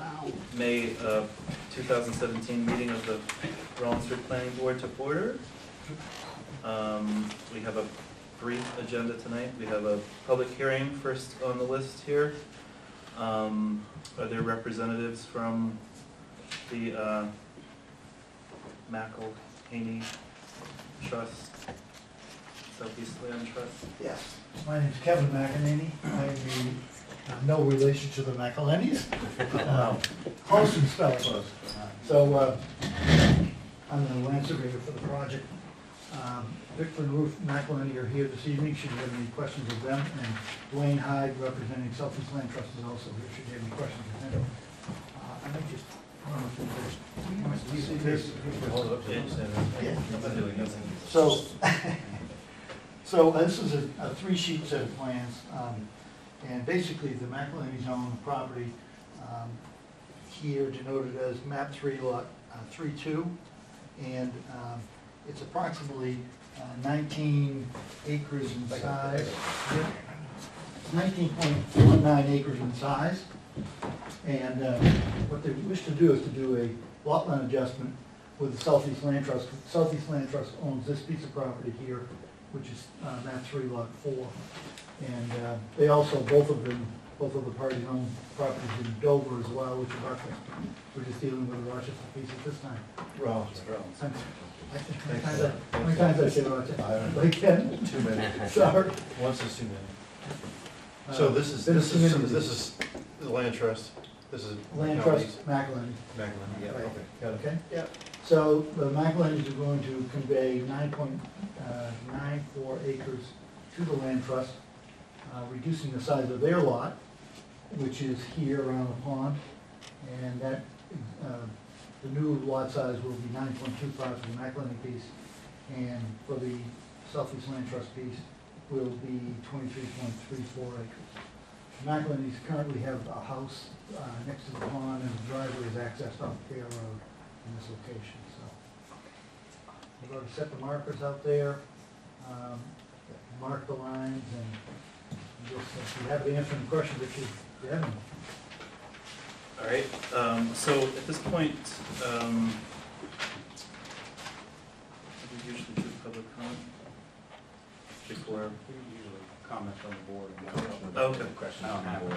May 2017 meeting of the Rollinsford Planning Board to order. We have a brief agenda tonight. We have a public hearing first on the list here. Are there representatives from the McElhaney Trust, Southeast Land Trust? Yes, my name is Kevin McElhaney. I'm no relation to the McElhaney's. Close and spelled close. So I'm the land surveyor for the project. Victor and Ruth McElhaney are here this evening. Should you have any questions of them? And Dwayne Hyde, representing Southeast Land Trust, is also here. Should you have any questions of him? I may just run through this. So this is a three-sheet set of plans, and basically the McElhaney's own the property here denoted as map 3 lot 3-2, and it's approximately 19 acres in size. 19.19 acres in size, and what they wish to do is to do a lot line adjustment with the Southeast Land Trust. Southeast Land Trust owns this piece of property here, which is map 3 lot 4, and they also both of the parties own properties in Dover as well, which is Rochester. We're just dealing with the Rochester piece at this time. Rochester. How many times I say Rochester? Like 10? Too many. Sorry. Once is too many. So this is the land trust. This is Land Trust McElhaney. McElhaney. Yeah. Right. Okay. Got it. Okay. Yeah. So the McElhaney's are going to convey 9.94 acres to the land trust, reducing the size of their lot, which is here around the pond, and that the new lot size will be 9.25 for the McElhaney piece, and for the Southeast Land Trust piece will be 23.34 acres. The McElhaney's currently have a house next to the pond, and the driveway is accessed off Bear Road in this location. So we've already set the markers out there, mark the lines, and just if you have to answer any questions if you have any. All right, so at this point, we usually do public comment before. We usually comment on the board and Oh, okay. questions on the board.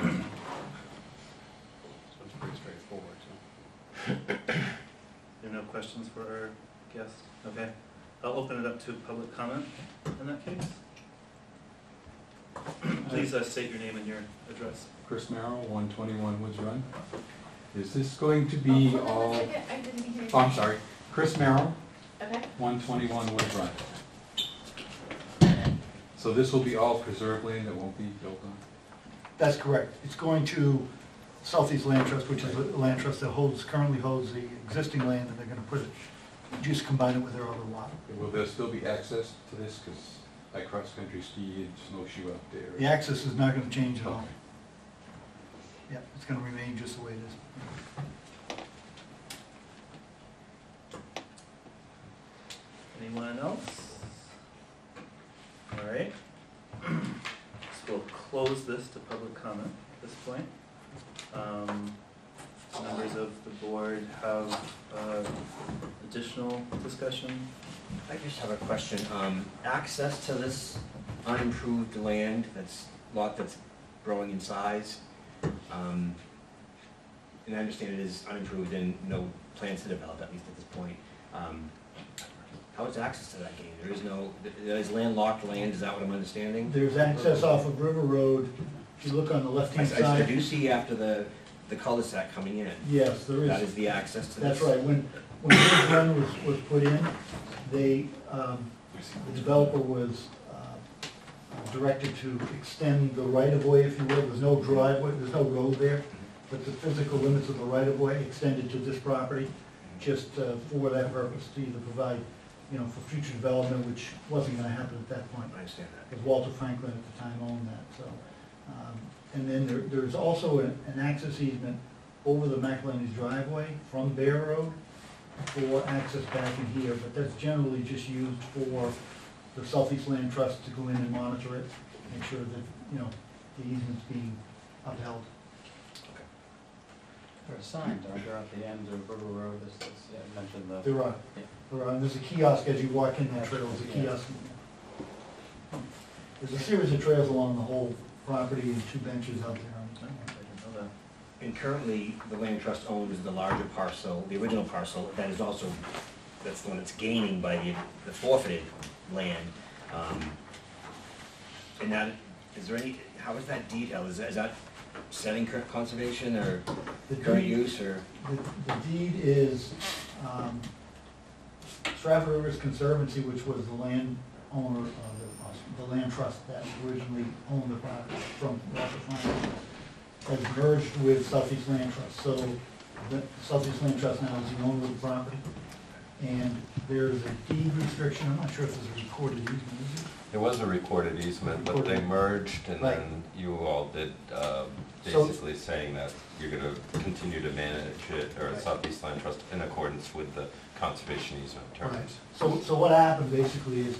So it's pretty straightforward. There are no questions for our guest? Okay, I'll open it up to public comment in that case. Please state your name and your address. Chris Merrill, 121 Woods Run. Is this going to be all... I didn't hear you. Oh, I'm sorry. Chris Merrill, Okay. 121 Woods Run. So this will be all preserved land that won't be built on? That's correct. It's going to Southeast Land Trust, which is a land trust that currently holds the existing land, and they're going to put it, just combine it with their other lot. Will there still be access to this? Because I cross-country ski and snowshoe up there. The access is not going to change at all. Okay. Yeah, it's going to remain just the way it is. Anyone else? All right. So we'll close this to public comment at this point. Members of the board have additional discussion? I just have a question. Access to this unimproved land, lot that's growing in size, and I understand it is unimproved and no plans to develop, at least at this point. How is access to that gained? There is landlocked land, is that what I'm understanding? There's access off of River Road. If you look on the left-hand I side. do see after the cul-de-sac coming in. Yes, there is. That is the access to this? That's right. When this run was put in, the developer was directed to extend the right-of-way, if you will. There's no driveway, there's no road there, but the physical limits of the right-of-way extended to this property, just for that purpose, to either provide, for future development, which wasn't going to happen at that point. I understand that. Because Walter Franklin at the time owned that. So, and then there's also an access easement over the McElhaney's driveway from Bear Road for access back in here, but that's generally just used for the Southeast Land Trust to go in and monitor it, make sure that, the easement's being upheld. There are signs, aren't there, at the end of River Road, this, yeah, mentioned the. There are, Yeah. there are, and there's a kiosk as you walk in that trail, there's a Yeah. kiosk. There's a series of trails along the whole property and 2 benches out there. Oh, I didn't know that. And currently, the land trust owns the larger parcel, the original parcel, that is also, that's the one that's gaining by the forfeited land. And that, is there any, how is that detailed? Is that setting current conservation or The current deed- use or? The deed is Stratford Rivers Conservancy, which was the land owner of the land trust that originally owned the property from Walter Franklin, has merged with Southeast Land Trust. So the Southeast Land Trust now is the owner of the property. And there's a deed restriction, I'm not sure if there's a recorded easement, is it? There was a recorded easement, but they merged, and Right. then you all did, So- basically saying that you're gonna continue to manage it, or Right. Southeast Land Trust, in accordance with the conservation easement Right. terms. So what happened basically is,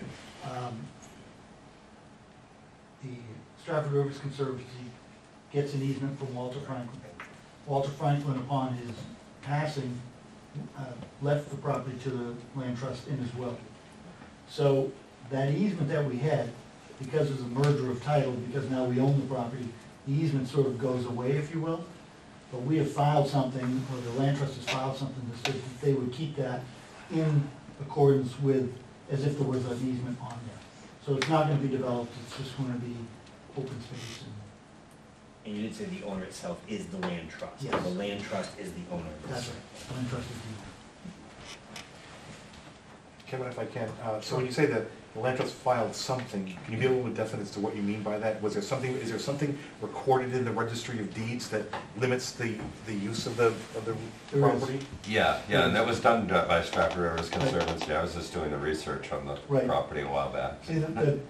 the Stratford Rivers Conservancy gets an easement from Walter Franklin. Walter Franklin, upon his passing, left the property to the land trust in his will. So that easement that we had, because there's a merger of title, because now we own the property, the easement sort of goes away, if you will. But we have filed something, or the land trust has filed something that says that they would keep that in accordance with, as if there was an easement on there. So it's not gonna be developed, it's just gonna be open space and, And you did say the owner itself is the land trust. Yes. The land trust is the owner. that's right, land trust is the Kevin, if I can, so when you say that the land trust filed something, can you be a little bit definite as to what you mean by that? Was there something, is there something recorded in the registry of deeds that limits the use of the There is. property? Yeah, and that was done by Stratford Rivers Conservancy. I was just doing the research on the Right. property a while back. See,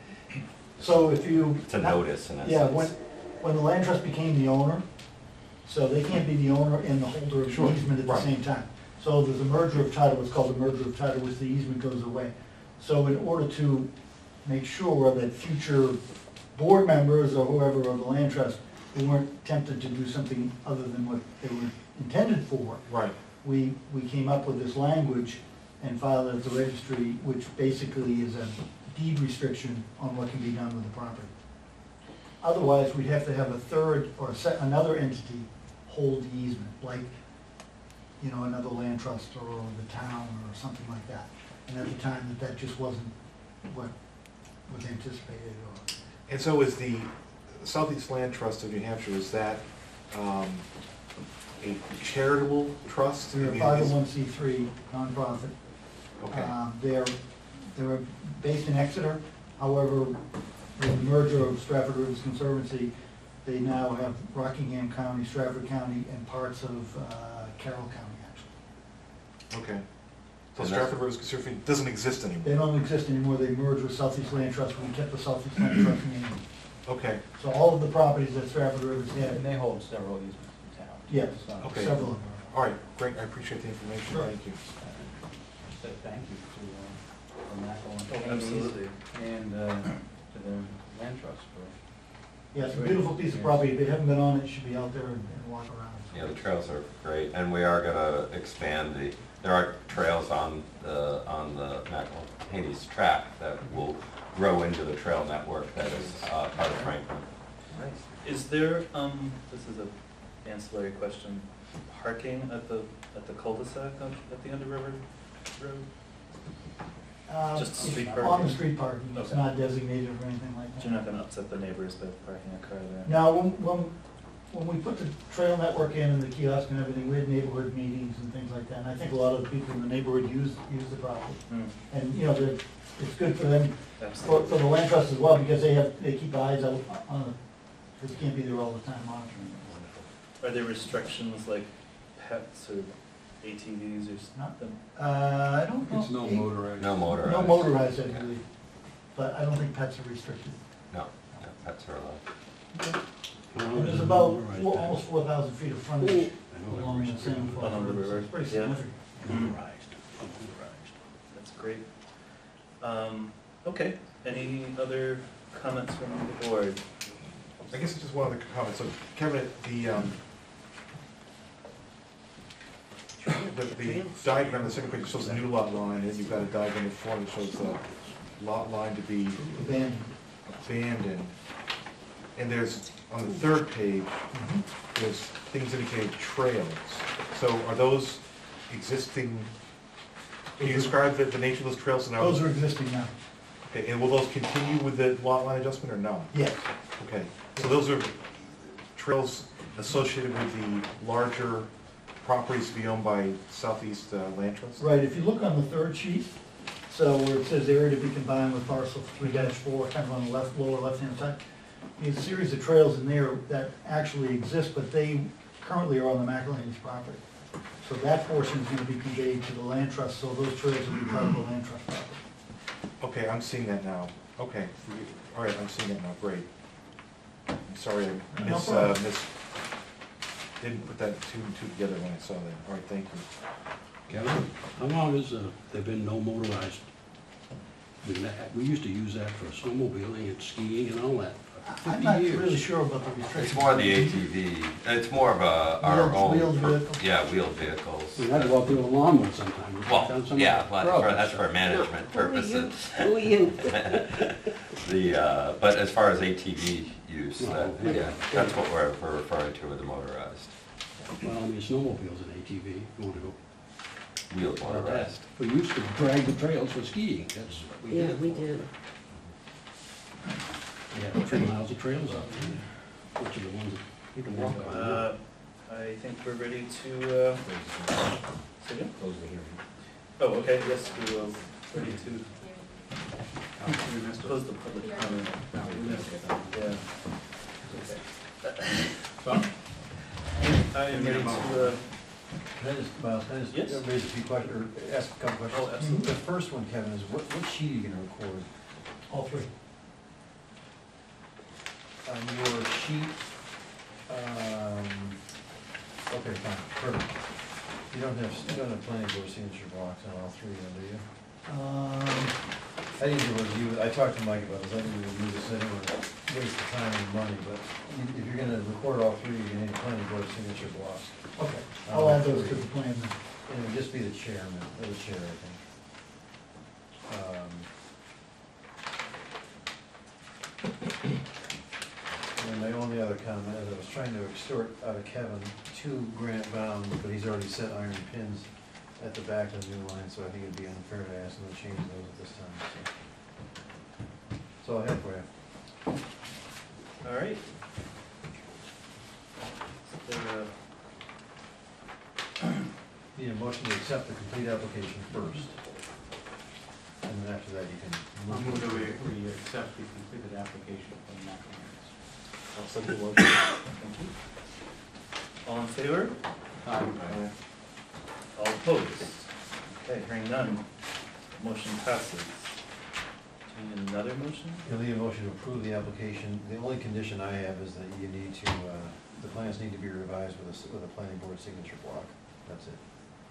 so if you. It's a notice in essence. Yeah, when the land trust became the owner, so they can't be the owner and the holder of the Sure, easement at the right. same time. So there's a merger of title, what's called a merger of title, which the easement goes away. So in order to make sure that future board members or whoever of the land trust, who weren't tempted to do something other than what they were intended for, Right. we came up with this language and filed it at the registry, which basically is a deed restriction on what can be done with the property. Otherwise, we'd have to have a third or another entity hold the easement, like, you know, another land trust or the town or something like that. And at the time, that just wasn't what was anticipated or. And so is the Southeast Land Trust of New Hampshire, is that a charitable trust? I They're a mean, 501c3 nonprofit. Okay, They're based in Exeter, however, with the merger of Stratford Rivers Conservancy, they now have Rockingham County, Stratford County, and parts of Carroll County, actually. okay. So And that's- Stratford Rivers Conservancy doesn't exist anymore? They don't exist anymore, they merged with Southeast Land Trust, we kept the Southeast Land Trust name. Okay, So all of the properties that Stratford Rivers And had, they hold several easements in town. yes, It's not- Okay. several of them. all right, great, I appreciate the information, Sure. thank you. So thank you to Michael and Amy Absolutely. and to the land trust for. Yeah, it's a beautiful piece of property, if you haven't been on it, you should be out there and walk around. Yeah, the trails are great, and we are gonna expand there are trails on the McElhaney's track that will grow into the trail network that is part of Franklin. Nice. Is there, this is an ancillary question, parking at the cul-de-sac at the end of River Road? Just It's street On parking? the street parking, it's Okay. not designated or anything like that. You're not gonna upset the neighbors by parking a car there? Now, when we put the trail network in and the kiosk and everything, we had neighborhood meetings and things like that, and I think a lot of the people in the neighborhood use the property. Hmm, And, you know, it's good for them, absolutely. for the land trust as well, because they keep eyes out on it, because you can't be there all the time monitoring it. Are there restrictions like pets or ATVs or something? I don't know. It's no motorized. No motorized. No motorized, I believe, but I don't think pets are restricted. No, pets are allowed. And there's about almost 4,000 feet of frontage along the same. Along the river, It's pretty yeah. significant. That's great. Okay, any other comments from the board? I guess it's just one other comment, so Kevin, the diagram, the second page shows the new lot line, and you've got a diagram before that shows the lot line to be Abandoned. abandoned. And there's, on the third page, there's things indicated trails. So are those existing, can you describe the nature of those trails? And Those are existing now. Okay, and will those continue with the lot line adjustment or no? Yes. Okay, so those are trails associated with the larger properties to be owned by Southeast Land Trust? Right, if you look on the third sheet, so where it says area to be combined with parcel 3-4, kind of on the left, lower left-hand side, there's a series of trails in there that actually exist, but they currently are on the McElhaney's property. So that portion is gonna be conveyed to the land trust, so those trails will be part of the land trust property. Okay, I'm seeing that now. Okay, all right, I'm seeing that now, great. I'm sorry, I No problem. didn't put that two and two together when I saw that. All right, thank you. Kevin, how long has there been no motorized? I mean, we used to use that for snowmobiling and skiing and all that. for I'm 50 not years. really sure about the restrictions. It's more the ATV, it's more of our own. Wheeled vehicles? Yeah, wheeled vehicles. We had to go out there with a lawnmower sometimes. We Well, found some yeah, trouble. that's for management purposes. Who are you? But as far as ATV use, Well, yeah, that's what we're referring to with the motorized, Well, I mean, snowmobile's an ATV, you want to go. wheeled motorized. We used to drag the trails for skiing, that's what we did. Yeah, we did. We had 3 miles of trails out there, which are the ones that you can walk on. I think we're ready to, say again? Close the hearing. Oh, okay, yes, we will, ready to close the public comment. Yeah. I am ready to, Can I just, Miles, can I just Yes. raise a few questions, or ask a couple questions? Oh, absolutely. The first one, Kevin, is what sheet are you gonna record? All three. On your sheet, okay, fine, perfect. You don't have planning board signature blocks on all three, then, do you? I need to review, I talked to Mike about this, I need to review this, I don't want to waste the time and money, but if you're gonna record all three, you're gonna need a planning board signature block. Okay, I'll add those to the plan then. And it would just be the chairman, or the chair, I think. And my only other comment is I was trying to extort out of Kevin 2 granite bounds, but he's already set iron pins at the back of the new line, so I think it'd be unfair to ask him to change those at this time, so. That's all I have for you. all right. Is there Need a motion to accept the complete application first. And then after that, you can I'll move. move that we accept the completed application from McElhaney's. I'll second the motion. Thank you. All in favor? All opposed? Okay, hearing none, motion passes. Do we need another motion? You'll need a motion to approve the application. The only condition I have is that you need to, the plans need to be revised with a planning board signature block. That's it.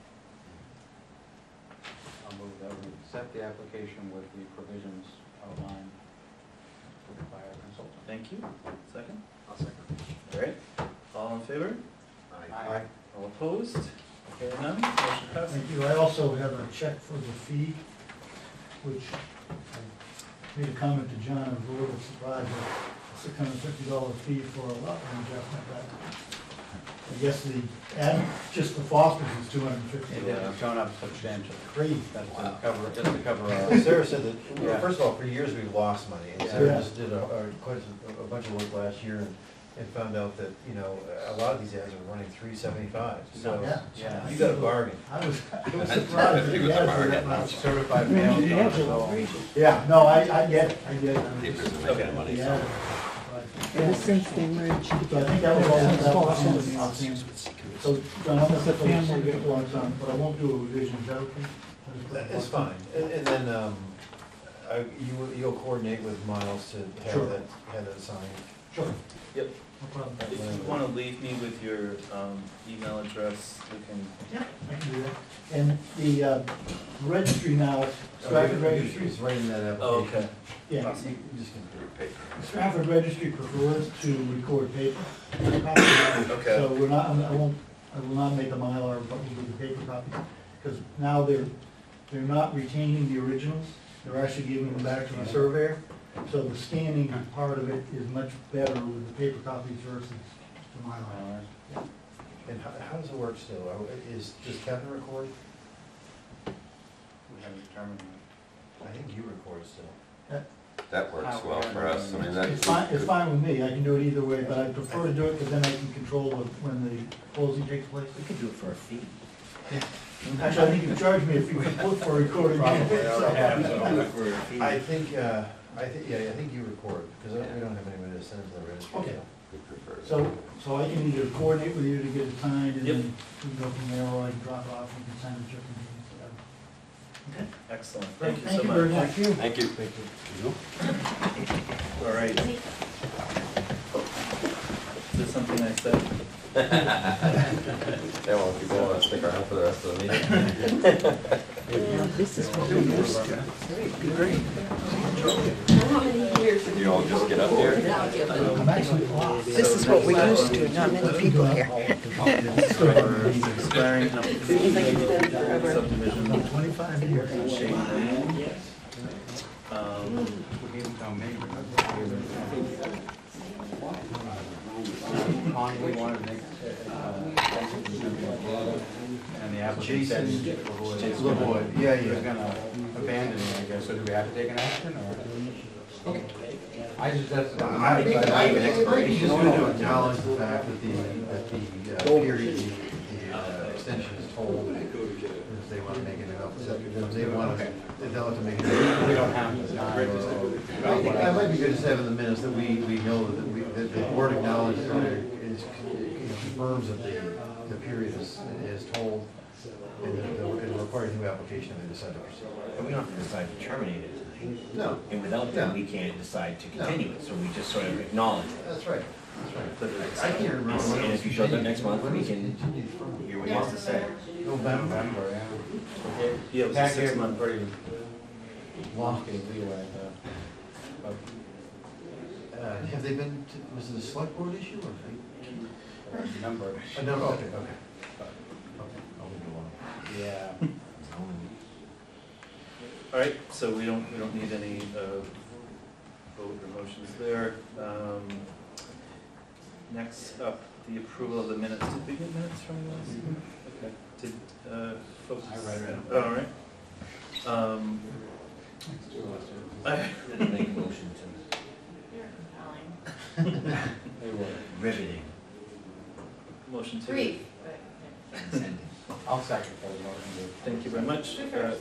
I'll move that we accept the application with the provisions outlined by our consultant. Thank you. Second? I'll second. All right. All in favor? Aye. All opposed? Hearing none, motion passes. Thank you. I also have a check for the fee, which I made a comment to John, I was a little surprised at $650 fee for a lot line adjustment. I guess just the Fosters is $250. It's gone up substantially. Crazy. That's to cover, Sarah said that, well, first of all, for years we've lost money, and Sarah Yeah. just did quite a bunch of work last year and found out that, you know, a lot of these ads are running $375, so Yeah. you got a bargain. I was surprised. that $250 was the a ads were that bargain. much. Certified mail, so. Yeah, no, I get it, Keepers are making money, The so. ads. Ever since they merged. So I think that was all that was on the So, John, I'm gonna set those signature blocks on, but I won't do a revision, is that okay? It's fine, and then, you'll coordinate with Miles to Sure. have that signed. Sure. Yep. No problem. If you want to leave me with your email address, we can, Yeah, I can do that. And the registry now, Stratford Registry, It's right in that application. oh, okay. yeah, Awesome. You just can Stratford Registry prefers to record paper. Okay. So we're not, I I will not make the Mylar, but will do the paper copies, because now they're not retaining the originals, they're actually giving them back to the surveyor. So the scanning part of it is much better with the paper copies versus the Mylar. And how does it work still? Does Kevin record? We haven't determined that. I think you record still. That works well for us. I mean, It's that, fine with me, I can do it either way, but I prefer to do it because then I can control when the closing takes place. We could do it for a fee. Actually, I think you charge me if you put for recording. Probably, So- Do it for a fee. I think you record, because we don't have anybody to send to the registry. Okay. we prefer that. So I can either coordinate with you to get it signed, and Yep. then we can go from there, or I can drop it off, and you can sign it, just in case, whatever. Okay? Excellent, thank you so Thank you very much. much. Thank you. Thank you. You know? All right. Is this something I said? They won't people want to stick around for the rest of the meeting. Yeah, this is what we used to. Great. How many years? You all just get up here? I'm actually off. This is what we used to, not many people here. For expiring subdivision. 25 years. Shade Lane. Conley wanted to make, and the applicant said, Jason Jason LaVoy, yeah, he was yeah. gonna abandon it, I guess, so do we have to take an action, or? I just, that's. I think you just want to acknowledge the fact that the period, the extension is told, because they want to make it enough, they want to, they'll have to make it. We don't have this time. I think that might be good to have in the minutes that we know that the board acknowledges, confirms that the period is told, and it requires new application if they decide to proceed. And we don't have to decide to terminate it tonight. No. And without them, we can't decide to continue it, so we just sort of acknowledge it. That's right, that's right. I can't remember. when it And was if you show up next month, we continued. can hear what he has to say. November. Yeah. Yeah, it was a Pat gave him a 6-month. pretty Long. lofty leeway, but Have they been, was it a select board issue or? number. No, okay, okay. I'll leave it alone. Yeah. All right, so we don't need any vote or motions there. Next up, the approval of the minutes. Did we get minutes from last? Okay. Did folks? I read it. All right. Then make a motion to They were. riveting. Motion to. Brief. Sending. I'll second for the motion. Thank you very much.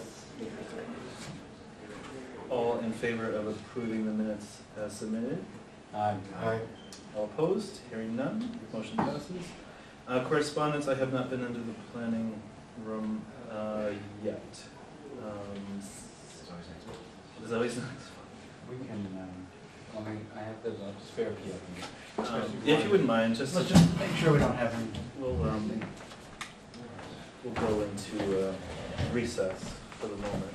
All in favor of approving the minutes as submitted? Aye. All opposed? Hearing none, motion passes. Correspondence, I have not been into the planning room yet. It's always next month. It's always next. We can, I have, there's a spare key. If you wouldn't mind, just, Let's just make sure we don't have any. we'll go into recess for the moment.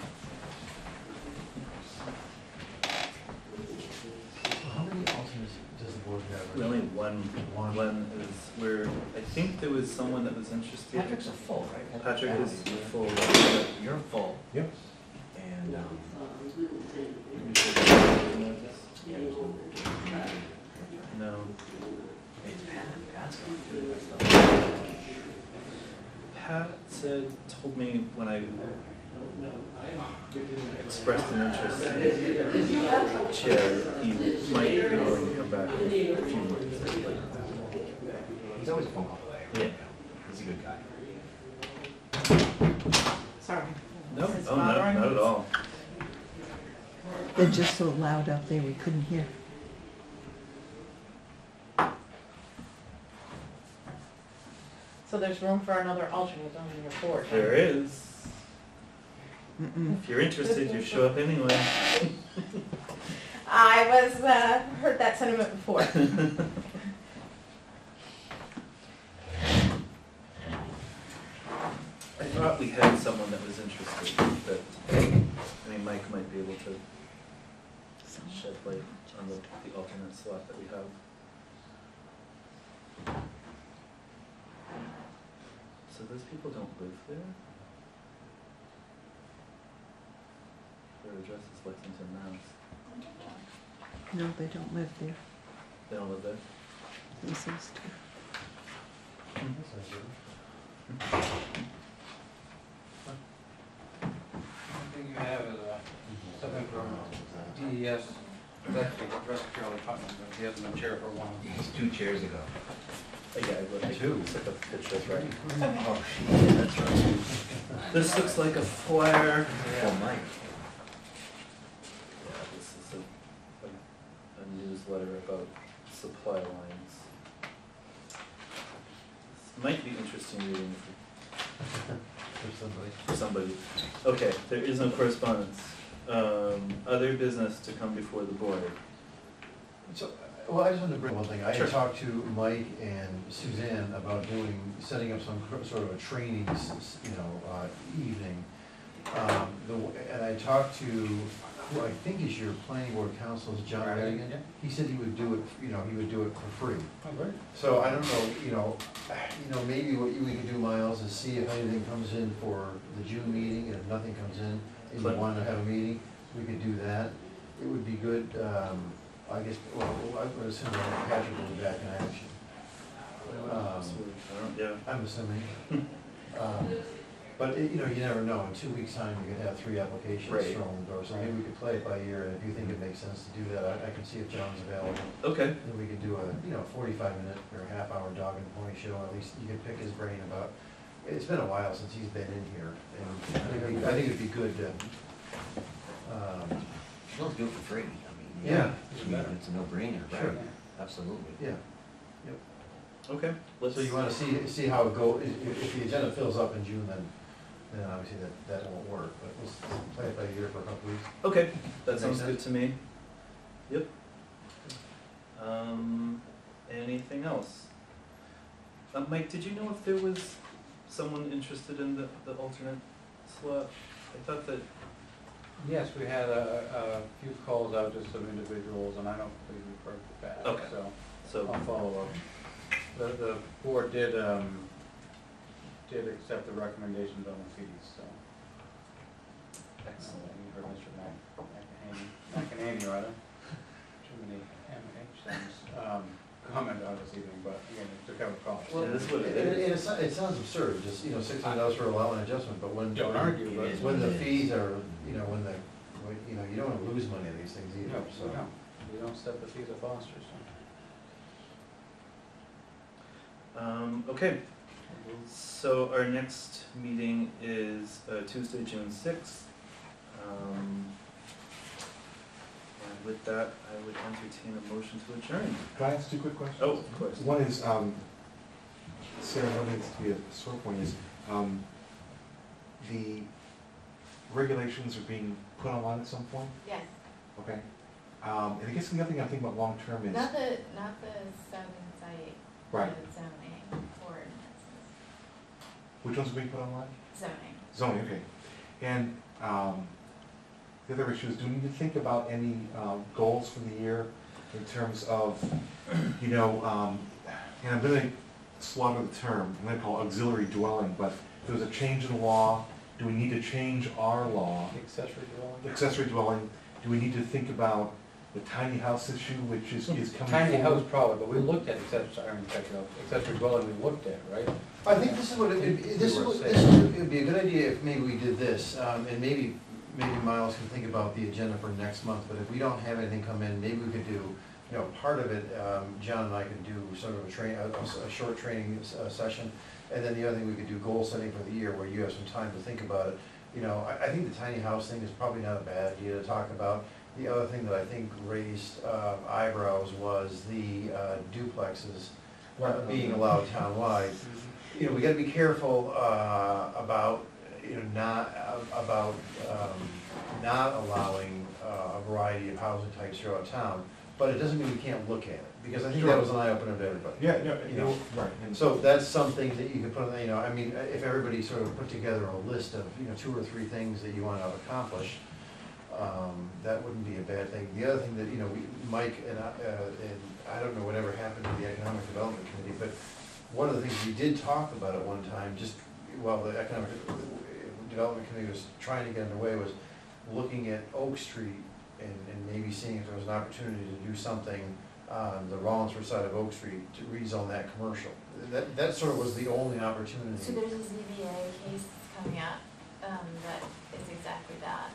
How many alternates does the board have? We only have one is where, I think there was someone that was interested. Patrick's a full, right? Patrick is full. You're full. Yep. And, No. it's Pat's gone. Pat told me when I expressed an interest in chair, he might be willing to come back in a few months. He's always a phone call away. Yeah. He's a good guy. Sorry. No, Is this oh, no, bothering not you? at all. They're just so loud up there, we couldn't hear. So there's room for another alternate on your board? huh? There is. Mm-mm. If you're interested, you show up anyway. I was, heard that sentiment before. I thought we had someone that was interested, that, I mean, Mike might be able to shed light on the alternate slot that we have. So those people don't live there? Their address is Lexington, Mass. No, they don't live there. They don't live there? He says to. One thing you have is something from DES, that's the rest of Charlie Putnam, but he hasn't been chair for a while. It's 2 chairs ago. Yeah, I looked. Two. Took a picture, right? Oh, shit, that's right. This looks like a flyer. Oh, Mike. Yeah, this is a newsletter about supply lines. This might be interesting reading for somebody. Okay, there is no correspondence. Other business to come before the board. So, well, I just wanted to bring one thing. I Sure. had talked to Mike and Suzanne about setting up some sort of a training, evening. And I talked to, who I think is your planning board counsel, is John Madigan. Yeah. He said he would do it, he would do it for free. Oh, great. So I don't know, maybe what we could do, Miles, is see if anything comes in for the June meeting, and if nothing comes in, and you But- want to have a meeting, we could do that. It would be good, I guess, well, I would assume that Patrick will be back in action. Yeah. I'm assuming. But, you never know, in 2 weeks' time, you could have 3 applications Right. thrown in the door, so maybe we could play it by ear, and if you think it makes sense to do that, I can see if John's available. Okay. Then we could do a, 45-minute or half-hour dog and pony show, at least you could pick his brain about, it's been a while since he's been in here, and I think it'd be good to, Let's do it for free. I mean, Yeah. It's a no-brainer, Sure. right? Absolutely. yeah. Okay. Let's. So you wanna see how it goes, if the agenda fills up in June, then obviously that won't work, but let's play it by ear for a couple weeks. Okay, that Makes sounds good sense? to me. Yep. Anything else? Mike, did you know if there was someone interested in the alternate slot? I thought that, Yes, we had a few calls out to some individuals, and I don't believe we've heard back, Okay. so so, I'll follow up. The board did accept the recommendations on the fees, so. excellent. You heard Mr. McEnany, rather, too many M&H things, comment on this evening, but again, it took out a cost. Yeah, this is what it is. It sounds absurd, just, $600 for allowing adjustment, but when. Don't argue, but. When the fees are, you don't wanna lose money on these things either, No, so. no, we don't step the fees of Foster's, so. Okay, so our next meeting is Tuesday, June 6th. And with that, I would entertain a motion to adjourn. Can I ask 2 quick questions? Oh, of course. One is, Sarah, what needs to be a sore point is, the regulations are being put online at some point, Yes, okay? And I guess the other thing I'm thinking about long-term is, not the seven site, right, the zoning ordinances, which ones are being put online? zoning. Zoning, okay. And the other issue is, do we need to think about any goals for the year in terms of, and I'm gonna slaughter the term, I'm gonna call it auxiliary dwelling, but if there's a change in law, do we need to change our law? Accessory dwelling? Accessory dwelling, do we need to think about the tiny house issue, which is coming Tiny house forward? probably, but we looked at accessory dwelling, we looked at, right? I think this is what, it'd be a good idea if maybe we did this, and maybe Miles can think about the agenda for next month, but if we don't have anything come in, maybe we could do, part of it, John and I could do sort of a short training session, and then the other thing, we could do goal setting for the year, where you have some time to think about it. I think the tiny house thing is probably not a bad idea to talk about. The other thing that I think raised eyebrows was the duplexes being allowed townwide. We gotta be careful about, not allowing a variety of housing types throughout town, but it doesn't mean we can't look at it, because I think that was an eye-opener to everybody. Yeah, right. And so that's something that you could put, if everybody sort of put together a list of, 2 or 3 things that you want to accomplish, that wouldn't be a bad thing. The other thing that, Mike and I don't know whatever happened to the Economic Development Committee, but one of the things we did talk about at one time, just well, the Economic Development Committee was trying to get underway was looking at Oak Street and maybe seeing if there was an opportunity to do something on the Rollinsford side of Oak Street to rezone that commercial. That sort of was the only opportunity. So there's a ZBA case coming up, that is exactly that.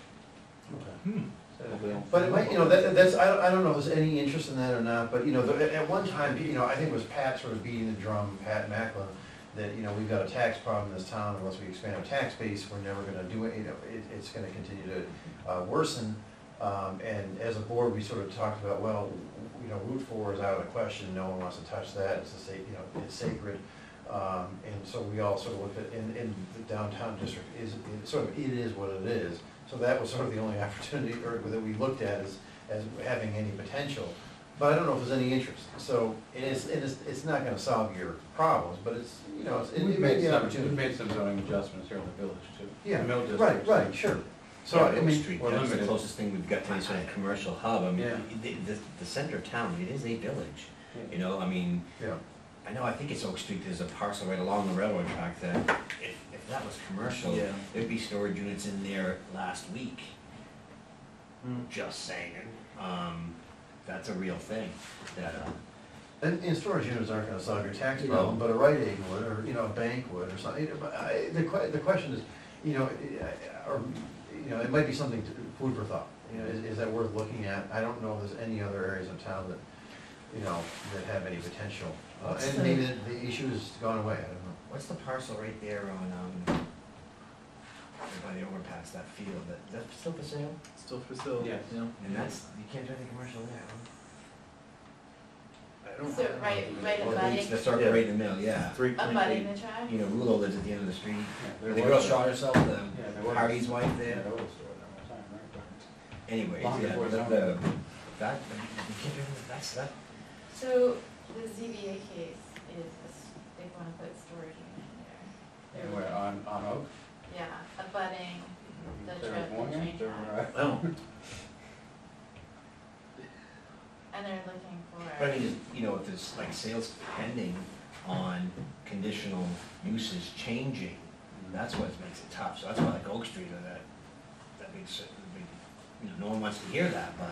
But it might, that's, I don't know if there's any interest in that or not, but, at one time, I think it was Pat sort of beating the drum, Pat Macklin, that, we've got a tax problem in this town, unless we expand our tax base, we're never gonna do it, it's gonna continue to worsen. And as a board, we sort of talked about, well, Route 4 is out of the question, no one wants to touch that, it's it's sacred. And so we all sort of looked at, in the downtown district, it is what it is. So that was sort of the only opportunity that we looked at as having any potential. But I don't know if there's any interest. So it's not gonna solve your problems, but it's, it may be an We've opportunity. made some zoning adjustments here in the village too. Yeah, The mill district. right, sure. So, Yeah, I Oak mean, Street, we're that's the limited. closest thing we've got to any sort of commercial hub. I mean, Yeah. the center of town, it is a village, Yeah. I mean, yeah. I think it's Oak Street, there's a parcel right along the railroad track that, if that was commercial, Yeah. there'd be storage units in there last week, Mm. just saying. That's a real thing, that, And storage units aren't gonna solve your tax No. problem, but a Rite Aid would, or, a bank would, or something. But the question is, it might be something to, food for thought. Is that worth looking at? I don't know if there's any other areas of town that, that have any potential. What's And the- maybe the issue has gone away, I don't know. what's the parcel right there on, by the overpass, that field, is that still for sale? Still for sale? Yes. Yeah. And that's, you can't do anything commercial there, huh? I don't. So right Well, abutting, the circle Yeah. right in the middle, yeah. 3.8. abutting the track? Rulo lives at the end of the street. there The was girl a- shot herself, Yeah, the there was. Hardy's wife Yeah, there. there was a store there one time, right? Anyways, Long yeah, before the, zoning. that, you can't do anything, that's, that, So the ZBA case is, they wanna put storage unit in there. They're Anywhere looking- on Oak? Yeah, abutting the There train, was one, train there tracks. were, Oh, And they're looking for. but I mean, if there's like sales pending on conditional uses changing, that's what makes it tough, so that's why like Oak Street or that makes it, no one wants to hear that, but,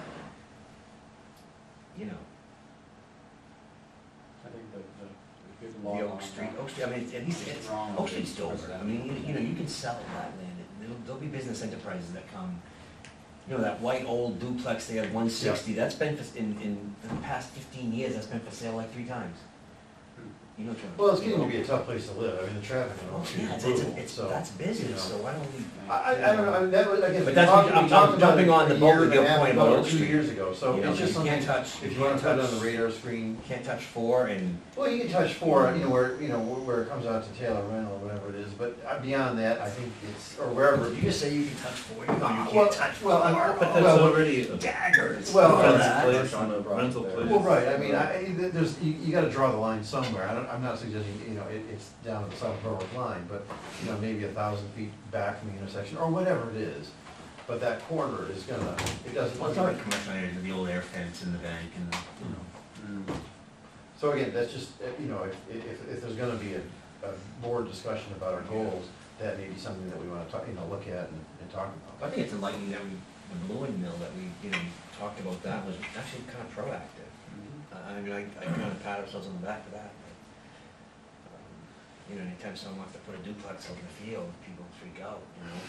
I think the big law. the Oak Street, I mean, at least it's, Wrong. Oak Street's Dover, I mean, you can sell that land, there'll be business enterprises that come, that white old duplex there at 160, that's been, in the past 15 years, that's been for sale like 3 times. You know what I'm. Well, it's getting to be a tough place to live. I mean, the traffic on Oh, Oak Street yeah, is it's, brutal, it's, so. that's business, so why don't we? I don't know, I mean, that was, again, But we that's talked, what- we talked I'm about it jumping on a the boat year with and your a half point ago, about or Oak 2 Street. years ago, so You know, it's just you something, can't touch- if you you wanna can't put it on touch- the radar screen. Can't touch 4 and, Well, you can touch 4, where it comes out to Taylor Rental or whatever it is, but beyond that, I think it's, or wherever. you just say you can touch 4, you know, you Well, can't touch 4. well, but that's Well, already a Daggers. Well, for rental that. place and a rental place. Well, right, I mean, there's, you gotta draw the line somewhere, I'm not suggesting, it's down to the South Berwick line, but, maybe 1,000 feet back from the intersection, or whatever it is. But that corner is gonna, it doesn't. Well, it's already commercial areas with the old air fence in the bank and, So again, that's just, if there's gonna be a board discussion about our goals, that may be something that we wanna talk, look at and talk about. I think it's enlightening that the Blowing Mill that we, talked about, that was actually kind of proactive. I mean, I kind of pat ourselves on the back for that. But, anytime someone wants to put a duplex out in the field, people freak out,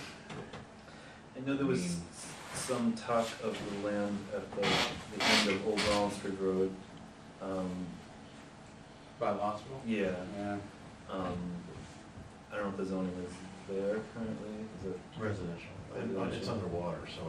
I know there was mean- some talk of the land at the end of Old Rollinsford Road. By the hospital? Yeah, Yeah. I don't know if the zoning is there currently, is it? Residential. Residential. It's underwater, so,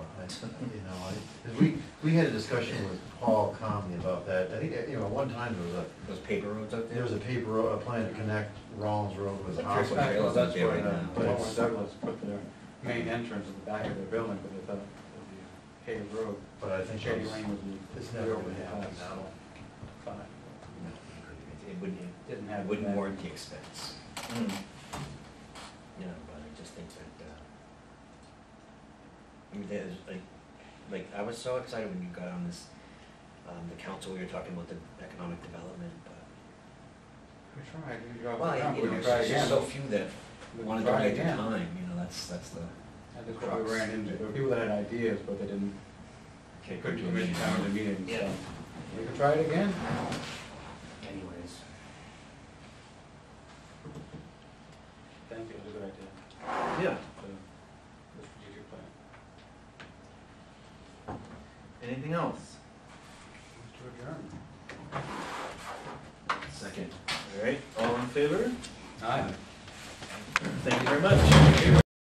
we had a discussion with Paul Comley about that. I think, one time those paper roads out there there. was a paper, road, a plan to connect Rollins Road with the Like Chris hospital. Trails Well, that's out there where, right now. But Walter it's- Douglas put their main entrance at the back of their building, but they thought it would be a paved road. But I think Shady those- Lane was. it's never gonna happen now. Fine. No, it wouldn't, Didn't have. it wouldn't that. warrant the expense, Mm. but I just think that, there's, like, I was so excited when you got on this, the council, we were talking about the economic development, but, We tried, we dropped well, the ground, we can there's try just again. so few that We wanna can try donate their again. time, that's the, And that's what we ran into. There were people that had ideas, but they didn't, couldn't commit time to the meeting, so. Yeah. We can try it again. anyways. Thank you, that's a good idea. Yeah. The strategic plan. Anything else? To adjourn. Second. All right, all in favor? Aye. Thank you very much.